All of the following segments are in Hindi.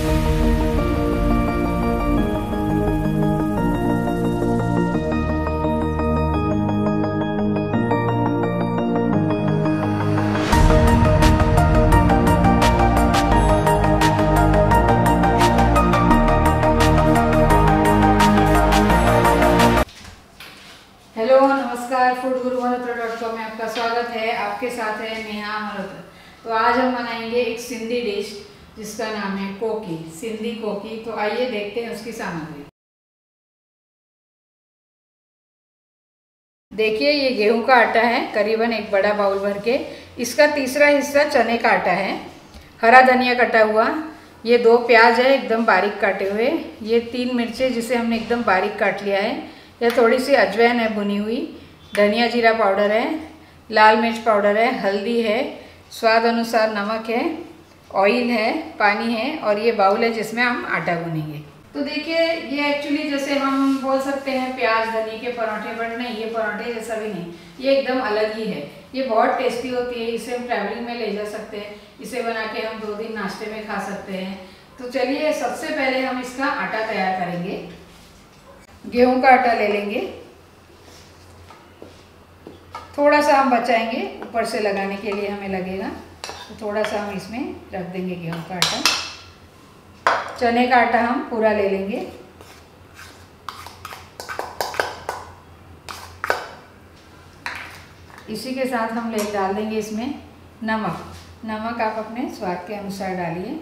हेलो नमस्कार, फूड गुरु मल्होत्रा.com में आपका स्वागत है। आपके साथ है नेहा मल्होत्रा। तो आज हम बनाएंगे एक सिंधी डिश जिसका नाम है कोकी, सिंधी कोकी। तो आइए देखते हैं उसकी सामग्री। देखिए ये गेहूं का आटा है, करीबन एक बड़ा बाउल भर के। इसका तीसरा हिस्सा चने का आटा है, हरा धनिया कटा हुआ, ये 2 प्याज है एकदम बारीक काटे हुए, ये 3 मिर्चें जिसे हमने एकदम बारीक काट लिया है, यह थोड़ी सी अजवाइन है भुनी हुई, धनिया जीरा पाउडर है, लाल मिर्च पाउडर है, हल्दी है, स्वाद अनुसार नमक है, ऑयल है, पानी है और ये बाउल है जिसमें हम आटा गूनेंगे। तो देखिए ये एक्चुअली जैसे हम बोल सकते हैं प्याज धनिया के पराठे, बट नहीं, ये पराठे जैसा भी नहीं, ये एकदम अलग ही है। ये बहुत टेस्टी होती है, इसे हम ट्रैवलिंग में ले जा सकते हैं, इसे बना के हम 2 दिन नाश्ते में खा सकते हैं। तो चलिए सबसे पहले हम इसका आटा तैयार करेंगे। गेहूं का आटा ले लेंगे, थोड़ा सा हम बचाएंगे, ऊपर से लगाने के लिए हमें लगेगा, तो थोड़ा सा हम इसमें रख देंगे गेहूं का आटा। चने का आटा हम पूरा ले लेंगे। इसी के साथ हम डाल देंगे इसमें नमक। नमक आप अपने स्वाद के अनुसार डालिए।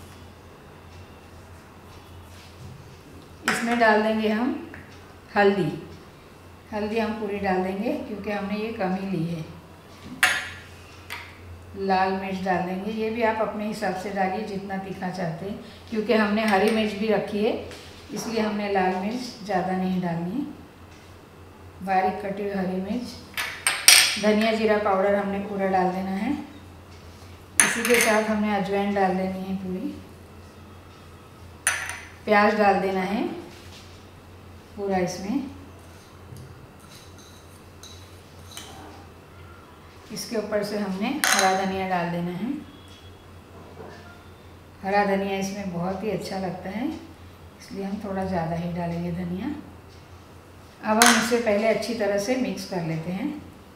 इसमें डाल देंगे हम हल्दी। हल्दी हम पूरी डाल देंगे क्योंकि हमने ये कम ही ली है। लाल मिर्च डाल देंगे, ये भी आप अपने हिसाब से डालिए जितना तीखा चाहते हैं, क्योंकि हमने हरी मिर्च भी रखी है इसलिए हमने लाल मिर्च ज़्यादा नहीं डालनी है। बारीक कटी हुई हरी मिर्च, धनिया जीरा पाउडर हमने पूरा डाल देना है। इसी के साथ हमने अजवाइन डाल देनी है पूरी। प्याज डाल देना है पूरा इसमें। इसके ऊपर से हमने हरा धनिया डाल देना है। हरा धनिया इसमें बहुत ही अच्छा लगता है, इसलिए हम थोड़ा ज़्यादा ही डालेंगे धनिया। अब हम इसे पहले अच्छी तरह से मिक्स कर लेते हैं।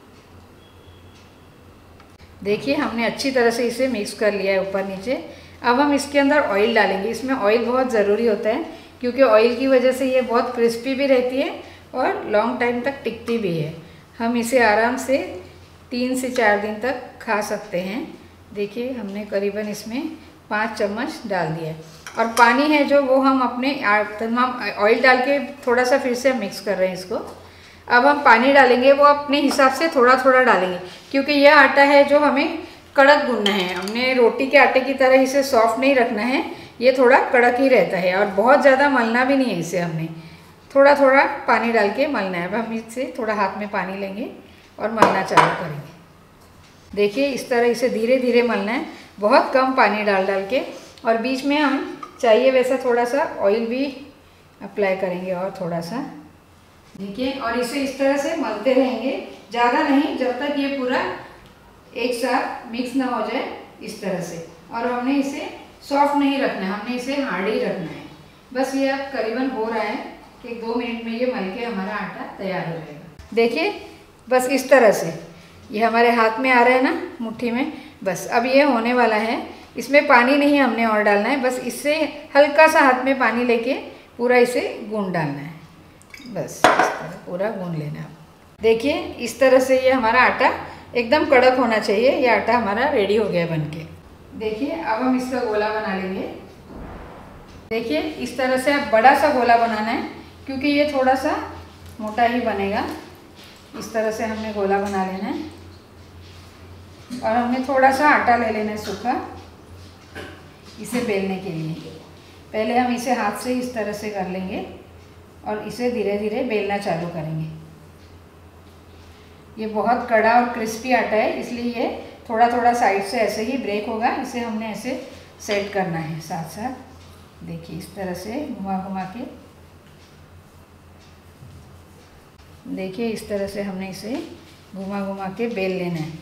देखिए हमने अच्छी तरह से इसे मिक्स कर लिया है ऊपर नीचे। अब हम इसके अंदर ऑयल डालेंगे। इसमें ऑयल बहुत ज़रूरी होता है क्योंकि ऑयल की वजह से ये बहुत क्रिस्पी भी रहती है और लॉन्ग टाइम तक टिकती भी है। हम इसे आराम से 3 से 4 दिन तक खा सकते हैं। देखिए हमने करीबन इसमें 5 चम्मच डाल दिया है और पानी है जो वो हम अपने ऑयल डाल के थोड़ा सा फिर से मिक्स कर रहे हैं इसको। अब हम पानी डालेंगे, वो अपने हिसाब से थोड़ा थोड़ा डालेंगे क्योंकि यह आटा है जो हमें कड़क गूंदना है। हमने रोटी के आटे की तरह इसे सॉफ्ट नहीं रखना है, ये थोड़ा कड़क ही रहता है और बहुत ज़्यादा मलना भी नहीं है इसे। हमने थोड़ा थोड़ा पानी डाल के मलना है। अब हम इससे थोड़ा हाथ में पानी लेंगे और मलना चालू करेंगे। देखिए इस तरह इसे धीरे धीरे मलना है, बहुत कम पानी डाल के, और बीच में हम चाहिए वैसा थोड़ा सा ऑयल भी अप्लाई करेंगे और थोड़ा सा। देखिए और इसे इस तरह से मलते रहेंगे, ज़्यादा नहीं, जब तक ये पूरा एक साथ मिक्स ना हो जाए इस तरह से। और हमने इसे सॉफ्ट नहीं रखना है, हमने इसे हार्ड ही रखना है। बस ये अब करीबन हो रहा है कि 2 मिनट में ये मल के हमारा आटा तैयार हो जाएगा। देखिए बस इस तरह से ये हमारे हाथ में आ रहा है ना, मुट्ठी में। बस अब ये होने वाला है। इसमें पानी नहीं हमने और डालना है, बस इससे हल्का सा हाथ में पानी लेके पूरा इसे गूंद डालना है। बस इस तरह पूरा गूंद लेना है। देखिए इस तरह से ये हमारा आटा एकदम कड़क होना चाहिए। ये आटा हमारा रेडी हो गया बनके। देखिए अब हम इसका गोला बना लेंगे। देखिए इस तरह से आप बड़ा सा गोला बनाना है क्योंकि ये थोड़ा सा मोटा ही बनेगा। इस तरह से हमने गोला बना लेना है और हमने थोड़ा सा आटा ले लेना है सूखा इसे बेलने के लिए। पहले हम इसे हाथ से इस तरह से कर लेंगे और इसे धीरे धीरे बेलना चालू करेंगे। ये बहुत कड़ा और क्रिस्पी आटा है, इसलिए ये थोड़ा थोड़ा साइड से ऐसे ही ब्रेक होगा। इसे हमने ऐसे सेट करना है साथ साथ। देखिए इस तरह से घुमा घुमा के, देखिए इस तरह से हमने इसे घुमा घुमा के बेल लेना है।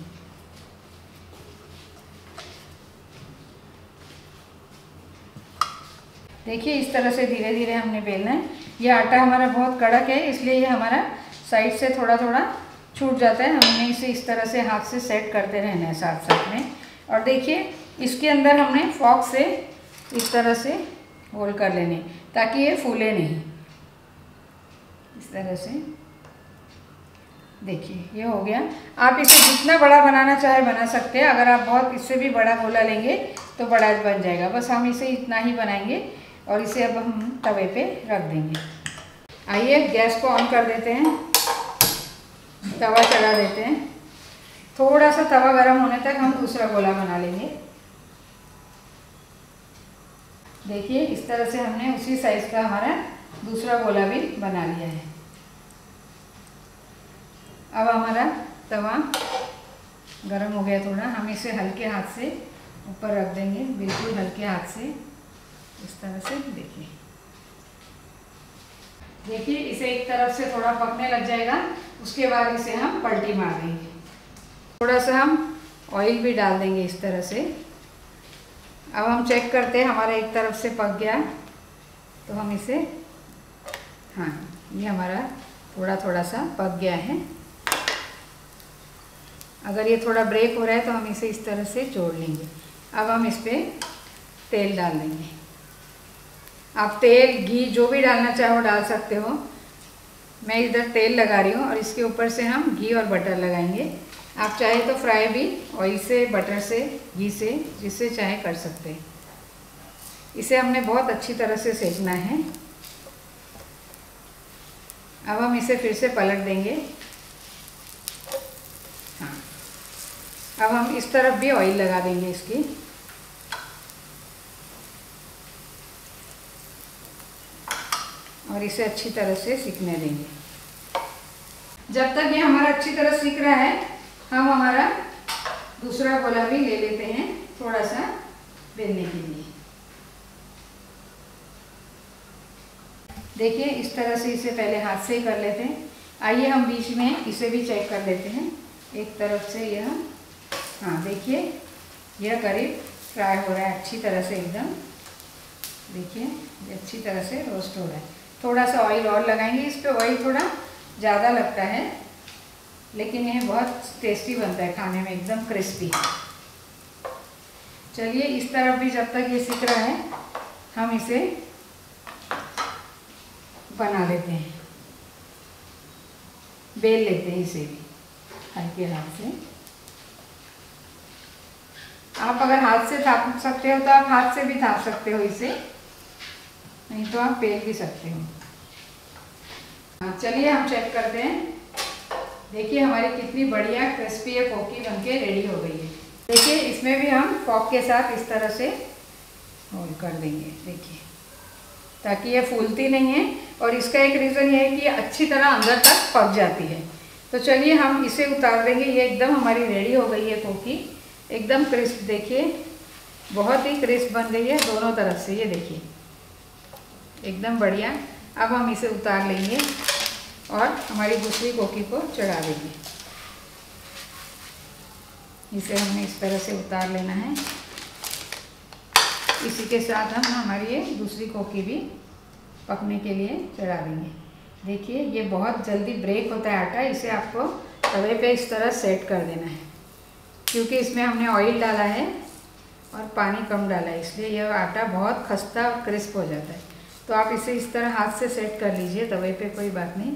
देखिए इस तरह से धीरे धीरे हमने बेलना है। ये आटा हमारा बहुत कड़क है, इसलिए ये हमारा साइड से थोड़ा थोड़ा छूट जाता है। हमने इसे इस तरह से हाथ से सेट करते रहना है साथ साथ में। और देखिए इसके अंदर हमने फॉक से इस तरह से होल कर लेने ताकि ये फूले नहीं। इस तरह से देखिए ये हो गया। आप इसे जितना बड़ा बनाना चाहे बना सकते हैं। अगर आप बहुत इससे भी बड़ा गोला लेंगे तो बड़ा बन जाएगा। बस हम इसे इतना ही बनाएंगे और इसे अब हम तवे पे रख देंगे। आइए गैस को ऑन कर देते हैं, तवा चढ़ा देते हैं। थोड़ा सा तवा गर्म होने तक हम दूसरा गोला बना लेंगे। देखिए इस तरह से हमने उसी साइज का हमारा दूसरा गोला भी बना लिया है। अब हमारा तवा गर्म हो गया थोड़ा, हम इसे हल्के हाथ से ऊपर रख देंगे, बिल्कुल हल्के हाथ से इस तरह से। देखिए इसे एक तरफ से थोड़ा पकने लग जाएगा, उसके बाद इसे हम पलटी मार देंगे। थोड़ा सा हम ऑयल भी डाल देंगे इस तरह से। अब हम चेक करते हैं हमारा एक तरफ से पक गया तो हम इसे, हाँ ये हमारा थोड़ा थोड़ा सा पक गया है। अगर ये थोड़ा ब्रेक हो रहा है तो हम इसे इस तरह से जोड़ लेंगे। अब हम इस पर तेल डाल देंगे। आप तेल घी जो भी डालना चाहो डाल सकते हो। मैं इधर तेल लगा रही हूँ और इसके ऊपर से हम घी और बटर लगाएंगे। आप चाहे तो फ्राई भी ऑयल से, बटर से, घी से, जिससे चाहे कर सकते हैं। इसे हमने बहुत अच्छी तरह से सेकना है। अब हम इसे फिर से पलट देंगे। हाँ, अब हम इस तरफ भी ऑयल लगा देंगे इसकी। और इसे अच्छी तरह से सीखने देंगे। जब तक ये हमारा अच्छी तरह सीख रहा है हम हमारा दूसरा गोला भी ले लेते हैं थोड़ा सा बेलने के लिए। देखिए इस तरह से इसे पहले हाथ से ही कर लेते हैं। आइए हम बीच में इसे भी चेक कर लेते हैं। एक तरफ से यह, हाँ देखिए यह करीब फ्राई हो रहा है अच्छी तरह से एकदम। देखिए ये अच्छी तरह से रोस्ट हो रहा है। थोड़ा सा ऑयल और लगाएंगे। इस पर ऑयल थोड़ा ज़्यादा लगता है लेकिन यह बहुत टेस्टी बनता है खाने में, एकदम क्रिस्पी। चलिए इस तरफ भी जब तक ये सीख रहा है हम इसे बना लेते हैं, बेल लेते हैं इसे भी हल्के हाथ से। आप अगर हाथ से थाप सकते हो तो आप हाथ से भी थाप सकते हो इसे, नहीं तो आप बेल भी सकते हो। हाँ चलिए हम चेक करते हैं। देखिए हमारी कितनी बढ़िया क्रिस्पी है कोकी बनके रेडी हो गई है। देखिए इसमें भी हम फॉक के साथ इस तरह से होल कर देंगे। देखिए ताकि ये फूलती नहीं है और इसका एक रीज़न ये है कि ये अच्छी तरह अंदर तक पक जाती है। तो चलिए हम इसे उतार देंगे। ये एकदम हमारी रेडी हो गई है कोकी, एकदम क्रिस्प। देखिए बहुत ही क्रिस्प बन गई है दोनों तरफ से, ये देखिए एकदम बढ़िया। अब हम इसे उतार लेंगे और हमारी दूसरी कोकी को चढ़ा देंगे। इसे हमने इस तरह से उतार लेना है। इसी के साथ हम हमारी ये दूसरी कोकी भी पकने के लिए चढ़ा देंगे। देखिए ये बहुत जल्दी ब्रेक होता है आटा, इसे आपको तवे पे इस तरह सेट कर देना है। क्योंकि इसमें हमने ऑयल डाला है और पानी कम डाला है, इसलिए यह आटा बहुत खस्ता और क्रिस्प हो जाता है। तो आप इसे इस तरह हाथ से सेट कर लीजिए तवे पे, कोई बात नहीं,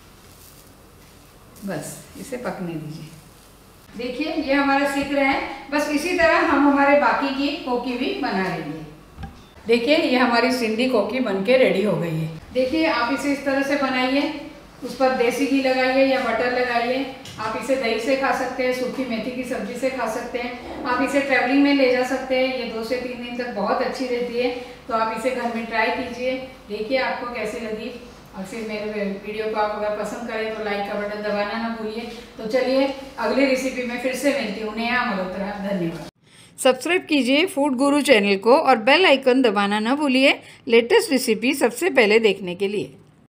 बस इसे पकने दीजिए। देखिए ये हमारा सीख रहे हैं। बस इसी तरह हम हमारे बाकी की कोकी भी बना लेंगे। देखिए ये हमारी सिंधी कोकी बनके रेडी हो गई है। देखिए आप इसे इस तरह से बनाइए, उस पर देसी घी लगाइए या बटर लगाइए। आप इसे दही से खा सकते हैं, सूखी मेथी की सब्जी से खा सकते हैं। आप इसे ट्रैवलिंग में ले जा सकते हैं, ये 2 से 3 दिन तक बहुत अच्छी रहती है। तो आप इसे घर में ट्राई कीजिए, देखिए आपको कैसी लगी। और फिर मेरे वीडियो को आप अगर पसंद करें तो लाइक का बटन दबाना ना भूलिए। तो चलिए अगली रेसिपी में फिर से मिलती हूँ। नेहा मल्होत्रा, धन्यवाद। सब्सक्राइब कीजिए फूड गुरु चैनल को और बेल आइकन दबाना ना भूलिए लेटेस्ट रेसिपी सबसे पहले देखने के लिए।